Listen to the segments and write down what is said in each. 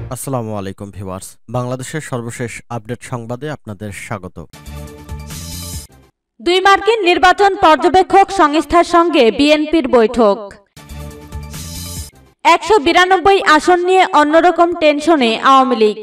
আসসালামু আলাইকুম ভিউয়ার্স, বাংলাদেশের সর্বশেষ আপডেট সংবাদে আপনাদের স্বাগত। দুই মার্কিন নির্বাচন পর্যবেক্ষক সংস্থার সঙ্গে বিএনপির বৈঠক। ১৯২ আসন নিয়ে অন্যরকম টেনশনে আওয়ামী লীগ।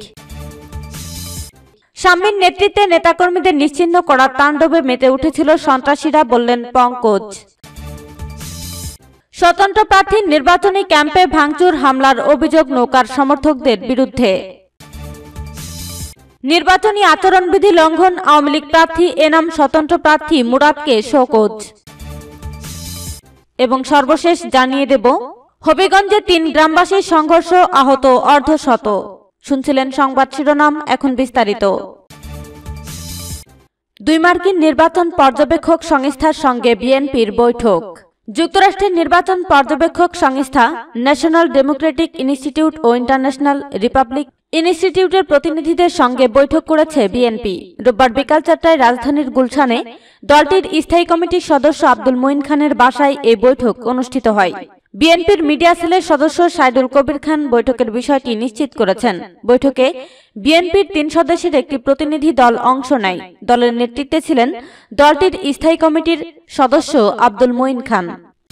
শাম্মীর নেতৃত্বে নেতাকর্মীদের নিশ্চিহ্ন করার তাণ্ডবে মেতে উঠেছিল সন্ত্রাসীরা, বললেন পঙ্কজ। স্বতন্ত্র প্রার্থীর নির্বাচনী ক্যাম্পে ভাঙচুর হামলার অভিযোগ নৌকার সমর্থকদের বিরুদ্ধে। নির্বাচনী আচরণবিধি লঙ্ঘন, আওয়ামী লীগ প্রার্থী এনাম স্বতন্ত্র প্রার্থী মুরাদকে শোকজ। এবং সর্বশেষ জানিয়ে দেব, হবিগঞ্জে ৩ গ্রামবাসীর সংঘর্ষ, আহত অর্ধশত। শুনছিলেন সংবাদ শিরোনাম, এখন বিস্তারিত। দুই মার্কিন নির্বাচন পর্যবেক্ষক সংস্থার সঙ্গে বিএনপির বৈঠক। যুক্তরাষ্ট্রের নির্বাচন পর্যবেক্ষক সংস্থা ন্যাশনাল ডেমোক্রেটিক ইনস্টিটিউট ও ইন্টারন্যাশনাল রিপাবলিক ইনস্টিটিউটের প্রতিনিধিদের সঙ্গে বৈঠক করেছে বিএনপি। রোববার বিকাল ৪টায় রাজধানীর গুলশানে দলটির স্থায়ী কমিটির সদস্য আব্দুল মঈন খানের বাসায় এই বৈঠক অনুষ্ঠিত হয়। বিএনপির মিডিয়া সেলের সদস্য সাইদুল কবির খান বৈঠকের বিষয়টি নিশ্চিত করেছেন। বৈঠকে বিএনপির ৩ সদস্যের একটি প্রতিনিধি দল অংশ নেয়। দলের নেতৃত্বে ছিলেন দলটির স্থায়ী কমিটির সদস্য আব্দুল মঈন খান।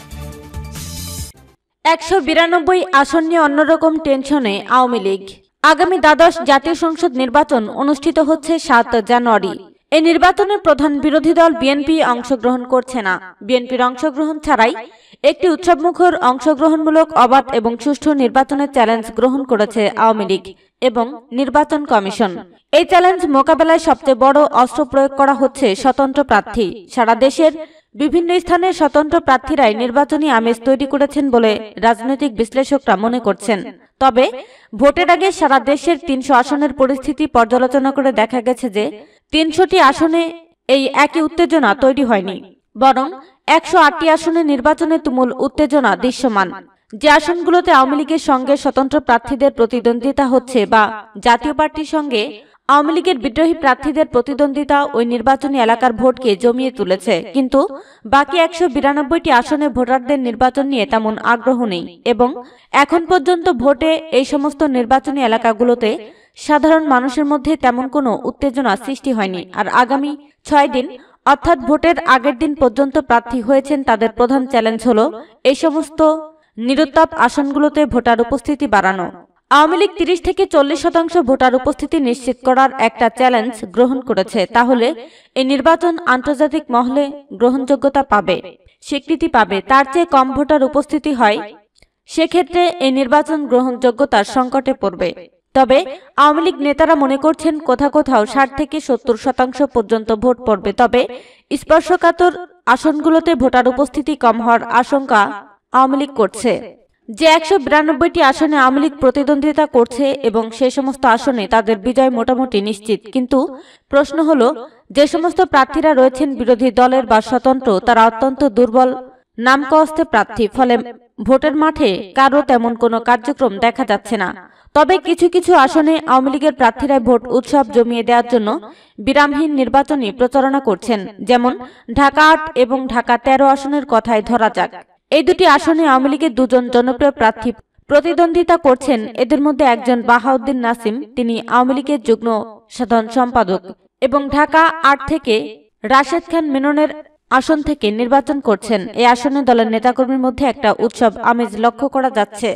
১৯২ আসন নিয়ে অন্যরকম টেনশনে আওয়ামী লীগ। আগামী দ্বাদশ জাতীয় সংসদ নির্বাচন অনুষ্ঠিত হচ্ছে ৭ জানুয়ারি। এই নির্বাচনের প্রধান বিরোধী দল বিএনপি অংশগ্রহণ করছে না। বিএনপির অংশগ্রহণ ছাড়াই একটি উৎসবমুখর অংশগ্রহণমূলক অবাধ এবং সুষ্ঠু নির্বাচনের চ্যালেঞ্জ গ্রহণ করেছে আওয়ামী লীগ এবং নির্বাচন কমিশন। এই চ্যালেঞ্জ মোকাবেলায় সবচেয়ে বড় অস্ত্র প্রয়োগ করা হচ্ছে স্বতন্ত্র প্রার্থী। সারা দেশের বিভিন্ন স্থানে স্বতন্ত্র প্রার্থীরাই নির্বাচনী আমেজ তৈরি করেছেন বলে রাজনৈতিক বিশ্লেষকরা মনে করছেন। তবে ভোটের আগে সারা দেশের ৩০০ আসনের পরিস্থিতি পর্যালোচনা করে দেখা গেছে যে ৩০০টি আসনে এই একই উত্তেজনা তৈরি হয়নি, বরং ১০৮টি আসনে নির্বাচনে তুমুল উত্তেজনা দৃশ্যমান। যে আসনগুলোতে আওয়ামী লীগের সঙ্গে স্বতন্ত্র প্রার্থীদের প্রতিদ্বন্দ্বিতা হচ্ছে বা জাতীয় পার্টির সঙ্গে আওয়ামী লীগের বিদ্রোহী প্রার্থীদের প্রতিদ্বন্দ্বিতা ওই নির্বাচনী এলাকার ভোটকে জমিয়ে তুলেছে, কিন্তু বাকি ১৯২টি আসনে ভোটারদের নির্বাচন নিয়ে তেমন আগ্রহ নেই এবং এখন পর্যন্ত ভোটে এই সমস্ত নির্বাচনী এলাকাগুলোতে সাধারণ মানুষের মধ্যে তেমন কোনো উত্তেজনা সৃষ্টি হয়নি। আর আগামী ৬ দিন অর্থাৎ ভোটের আগের দিন পর্যন্ত প্রার্থী হয়েছেন তাদের প্রধান চ্যালেঞ্জ হল এই সমস্ত নিরুত্তাপ আসনগুলোতে ভোটার উপস্থিতি বাড়ানো। আওয়ামী লীগ ৩০ থেকে ৪০% ভোটার উপস্থিতি নিশ্চিত করার একটা চ্যালেঞ্জ গ্রহণ করেছে। তাহলে এই নির্বাচন আন্তর্জাতিক মহলে গ্রহণযোগ্যতা পাবে, স্বীকৃতি পাবে। তার চেয়ে কম ভোটার উপস্থিতি হয়, সেক্ষেত্রে এই নির্বাচন গ্রহণযোগ্যতার সংকটে পড়বে। তবে আওয়ামী লীগ নেতারা মনে করছেন কোথাও কোথাও ৬০ থেকে ৭০% পর্যন্ত ভোট পড়বে। তবে স্পর্শকাতর আসনগুলোতে ভোটার উপস্থিতি কম হওয়ার আশঙ্কা আওয়ামী লীগ করছে। যে ১৯২টি আসনে আওয়ামী লীগ প্রতিদ্বন্দ্বিতা করছে এবং সেই সমস্ত আসনে তাদের বিজয় মোটামুটি নিশ্চিত, কিন্তু প্রশ্ন হলো যে সমস্ত প্রার্থীরা রয়েছেন বিরোধী দলের বা স্বতন্ত্র, তারা অত্যন্ত দুর্বল নামকাওয়াস্তে প্রার্থী। ফলে ভোটের মাঠে কারো তেমন কোনো কার্যক্রম দেখা যাচ্ছে না। তবে কিছু কিছু আসনে আওয়ামী লীগের প্রার্থীরা ভোট উৎসব জমিয়ে দেওয়ার জন্য বিরামহীন নির্বাচনী প্রচারণা করছেন। যেমন ঢাকা ৮ এবং ঢাকা ১৩ আসনের কথাই ধরা যাক। এই দুটি আসনে আওয়ামী লীগের ২ জন জনপ্রিয় প্রার্থী প্রতিদ্বন্দ্বিতা করছেন। এদের মধ্যে একজন বাহাউদ্দিন নাসিম, তিনি আওয়ামী লীগের যুগ্ম সাধারণ সম্পাদক এবং ঢাকা ৮ থেকে রাশেদ খান মেননের আসন থেকে নির্বাচন করছেন। এই আসনে দলের নেতাকর্মীর মধ্যে একটা উৎসব আমেজ লক্ষ্য করা যাচ্ছে।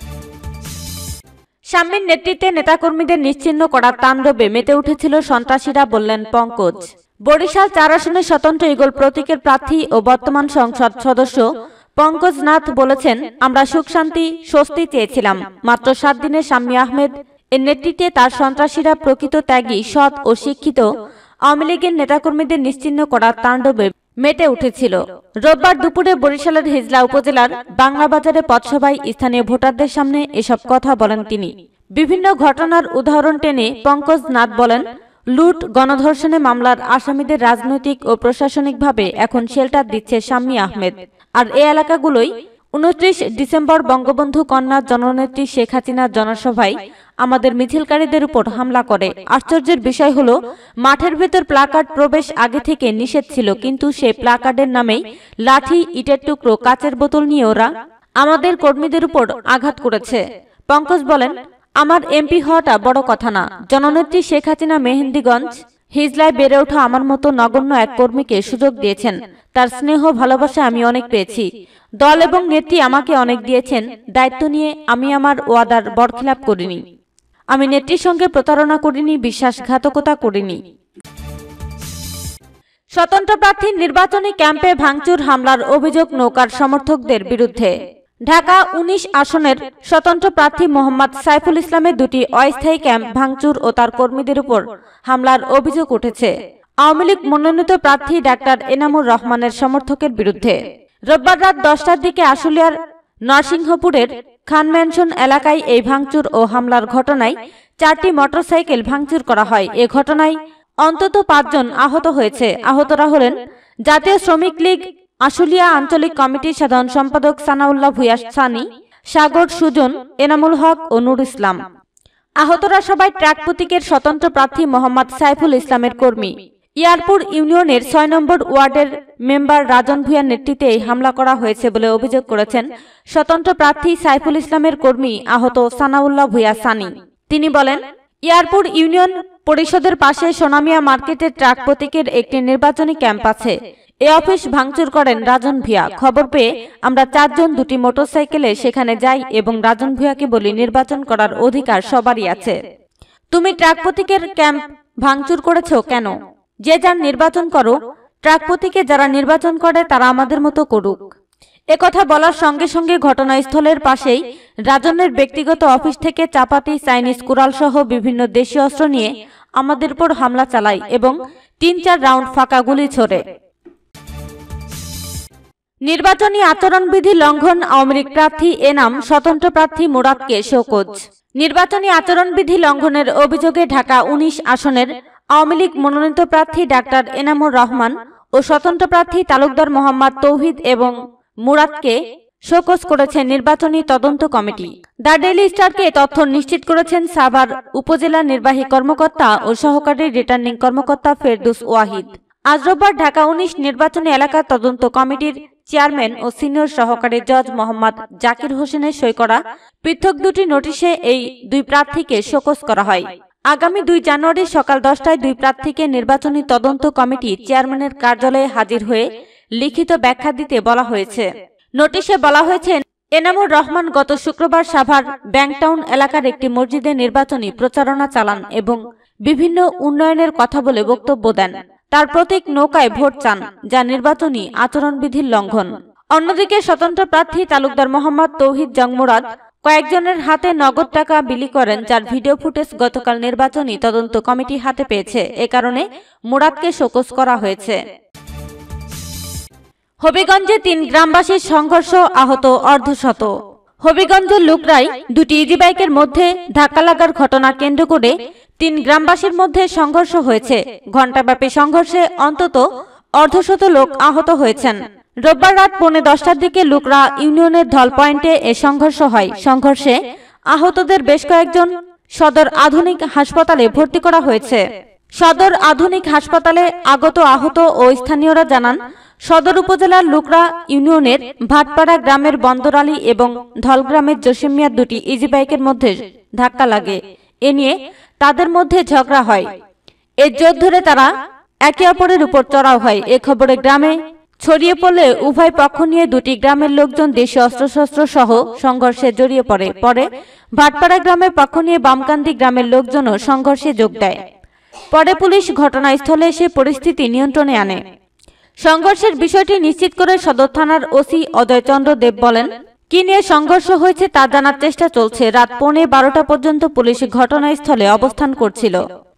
শাম্মীর নেতৃত্বে নেতাকর্মীদের নিশ্চিহ্ন করার তাণ্ডবে মেতে উঠেছিল সন্ত্রাসীরা, বললেন পঙ্কজ। বরিশাল ৪ আসনের স্বতন্ত্র ইগল প্রতীকের প্রার্থী ও বর্তমান সংসদ সদস্য পঙ্কজ নাথ বলেছেন, আমরা সুখ শান্তি স্বস্তি চেয়েছিলাম। মাত্র ৭ দিনে শাম্মী আহমেদ এর নেতৃত্বে তার সন্ত্রাসীরা প্রকৃত ত্যাগী, সৎ ও শিক্ষিত আওয়ামী লীগের নেতাকর্মীদের নিশ্চিহ্ন করার তাণ্ডবে মেতে উঠেছিল। রোববার দুপুরে বরিশালের হিজলা উপজেলার বাংলা বাজারে পথসভায় স্থানীয় ভোটারদের সামনে এসব কথা বলেন তিনি। বিভিন্ন ঘটনার উদাহরণ টেনে পঙ্কজ নাথ বলেন, লুট গণধর্ষণে মামলার আসামিদের রাজনৈতিক ও প্রশাসনিকভাবে এখন শেল্টার দিচ্ছে শাম্মী আহমেদ। আর এই এলাকাগুলোই ২৯ ডিসেম্বর বঙ্গবন্ধু কন্যা জননেত্রী শেখ হাসিনার জনসভায় আমাদের মিছিলকারীদের উপর হামলা করে। আশ্চর্যের বিষয় হলো মাঠের ভেতর প্লাকার্ড প্রবেশ আগে থেকে নিষেধ ছিল, কিন্তু সেই প্লাকার্ডের নামেই লাঠি, ইটের টুকরো, কাচের বোতল নিয়ে ওরা আমাদের কর্মীদের উপর আঘাত করেছে। পঙ্কজ বলেন, আমার এমপি হওয়াটা বড় কথা না। জননেত্রী শেখ হাসিনা মেহেন্দিগঞ্জ হিজলায় বেড়ে ওঠা আমার মতো নগণ্য এক কর্মীকে সুযোগ দিয়েছেন। তার স্নেহ ভালোবাসা আমি অনেক পেয়েছি। দল এবং নেত্রী আমাকে অনেক দিয়েছেন। দায়িত্ব নিয়ে আমি আমার ওয়াদার বরখিলাপ করিনি। আমি নেত্রীর সঙ্গে প্রতারণা করিনি, বিশ্বাসঘাতকতা করিনি। স্বতন্ত্র প্রার্থীর নির্বাচনী ক্যাম্পে ভাঙচুর হামলার অভিযোগ নৌকার সমর্থকদের বিরুদ্ধে। ঢাকা ১৯ আসনের স্বতন্ত্র প্রার্থী মোহাম্মদ সাইফুল ইসলামের দুটি অস্থায়ী ক্যাম্প ভাঙচুর ও তার কর্মীদের উপর হামলার অভিযোগ উঠেছে আওয়ামী লীগ মনোনীত প্রার্থী ডাক্তার এনামুর রহমানের সমর্থকের বিরুদ্ধে। রোববার রাত ১০টার দিকে আশুলিয়ার নরসিংহপুরের খান ম্যানশন এলাকায় এই ভাঙচুর ও হামলার ঘটনায় ৪টি মোটরসাইকেল ভাঙচুর করা হয়। এ ঘটনায় অন্তত ৫ জন আহত হয়েছে। আহতরা হলেন জাতীয় শ্রমিক লীগ আশুলিয়া আঞ্চলিক কমিটির সাধারণ সম্পাদক সানাউল্লাহ ভূঁইয়া সানি, সাগর সুজন, এনামুল হক ও নুর ইসলাম। আহতরা সবাই ট্রাক প্রতীকের স্বতন্ত্র প্রার্থী মোহাম্মদ সাইফুল ইসলামের কর্মী। ইয়ারপুর ইউনিয়নের ৬ নম্বর ওয়ার্ডের মেম্বার রাজন ভূঁইয়ার নেতৃত্বে হামলা করা হয়েছে বলে অভিযোগ করেছেন স্বতন্ত্র প্রার্থী সাইফুল ইসলামের কর্মী আহত সানাউল্লাহ ভূঁইয়া সানি। তিনি বলেন, ইয়ারপুর ইউনিয়ন পরিষদের পাশে সোনামিয়া মার্কেটের ট্রাক প্রতীকের একটি নির্বাচনী ক্যাম্প আছে। এ অফিস ভাঙচুর করেন রাজন ভূঁইয়া। খবর পেয়ে আমরা ৪ জন দুটি মোটরসাইকেলে সেখানে যাই এবং রাজন ভূঁইয়াকে বলি, নির্বাচন করার অধিকার সবারই আছে। তুমি ট্রাক প্রতীকের ক্যাম্প ভাঙচুর করেছো কেন? যে যার নির্বাচন করো। ট্রাক প্রতীকে যারা নির্বাচন করে তারা আমাদের মতো করুক। একথা বলার সঙ্গে সঙ্গে ঘটনাস্থলের পাশেই রাজনের ব্যক্তিগত অফিস থেকে চাপাতি, চাইনিজ কুড়াল সহ বিভিন্ন দেশীয় অস্ত্র নিয়ে আমাদের উপর হামলা চালায় এবং ৩-৪ রাউন্ড ফাঁকা গুলি ছোড়ে। নির্বাচনী আচরণবিধি লঙ্ঘন, আওয়ামী লীগ প্রার্থী এনাম স্বতন্ত্র প্রার্থী মুরাদকে শোকজ। নির্বাচনী আচরণবিধি লঙ্ঘনের অভিযোগে ঢাকা ১৯ আসনের আওয়ামী লীগ মনোনীত প্রার্থী ডাক্তার এনামুর রহমান ও স্বতন্ত্র প্রার্থী তালুকদার মোহাম্মদ তৌহিদ এবং মুরাদকে শোকজ করেছে নির্বাচনী তদন্ত কমিটি। দ্য ডেইলি স্টারকে তথ্য নিশ্চিত করেছেন সাভার উপজেলা নির্বাহী কর্মকর্তা ও সহকারী রিটার্নিং কর্মকর্তা ফেরদৌস ওয়াহিদ। আজ রোববার ঢাকা ১৯ নির্বাচনী এলাকা তদন্ত কমিটির চেয়ারম্যান ও সিনিয়র সহকারী জজ মোহাম্মদ জাকির হোসেনের সই করা পৃথক দুটি নোটিশে এই দুই প্রার্থীকে শোকজ করা হয়। আগামী ২ জানুয়ারি সকাল ১০টায় দুই প্রার্থীকে নির্বাচনী তদন্ত কমিটি চেয়ারম্যানের কার্যালয়ে হাজির হয়ে লিখিত ব্যাখ্যা দিতে বলা হয়েছে। নোটিশে বলা হয়েছে, এনামুর রহমান গত শুক্রবার সাভার ব্যাংকটাউন এলাকার একটি মসজিদে নির্বাচনী প্রচারণা চালান এবং বিভিন্ন উন্নয়নের কথা বলে বক্তব্য দেন। তার প্রতীক নৌকায় ভোট চান, যা নির্বাচনী আচরণবিধির লঙ্ঘন। অন্যদিকে স্বতন্ত্র প্রার্থী তালুকদার মোহাম্মদ তৌহিদ মুরাদ কয়েকজনের হাতে নগদ টাকা বিলি করেন, যার ভিডিও ফুটেজ গতকাল নির্বাচনী তদন্ত কমিটি হাতে পেয়েছে। এ কারণে মুরাদকে শোকজ করা হয়েছে। হবিগঞ্জে ৩ গ্রামবাসীর সংঘর্ষ, আহত অর্ধশত। হবিগঞ্জের লুকরায় দুটি ইজি বাইকের মধ্যে ধাক্কা লাগার ঘটনা কেন্দ্র করে ৩ গ্রামবাসীর মধ্যে সংঘর্ষ হয়েছে। ঘণ্টাব্যাপী সংঘর্ষে অন্তত অর্ধশত লোক আহত হয়েছেন। রোববার রাত 10:15টার দিকে লুকরা ইউনিয়নের ধল পয়েন্টে এ সংঘর্ষ হয়। সংঘর্ষে আহতদের বেশ কয়েকজন সদর আধুনিক হাসপাতালে ভর্তি করা হয়েছে। সদর আধুনিক হাসপাতালে আগত আহত ও স্থানীয়রা জানান, সদর উপজেলার লুকরা ইউনিয়নের ভাটপাড়া গ্রামের বন্দর আলী এবং ধল গ্রামের জসিম মিয়ার দুটি ইজি বাইকের মধ্যে ধাক্কা লাগে। এ নিয়ে তাদের মধ্যে ঝগড়া হয়। এর জের ধরে তারা একে অপরের উপর চড়াও হয়। এ খবরে গ্রামে ছড়িয়ে পড়লে উভয় পক্ষ নিয়ে দুটি গ্রামের লোকজন দেশীয় অস্ত্রশস্ত্র সহ সংঘর্ষে জড়িয়ে পড়ে। পরে ভাটপাড়া গ্রামের পক্ষ নিয়ে বামকান্দি গ্রামের লোকজনও সংঘর্ষে যোগ দেয়। পরে পুলিশ ঘটনাস্থলে এসে পরিস্থিতি নিয়ন্ত্রণে আনে। সংঘর্ষের বিষয়টি নিশ্চিত করে সদর থানার ওসি অজয় চন্দ্র দেব বলেন, কি নিয়ে সংঘর্ষ হয়েছে তা জানার চেষ্টা চলছে। রাত 12:15 পর্যন্ত পুলিশ ঘটনাস্থলে অবস্থান করছিল।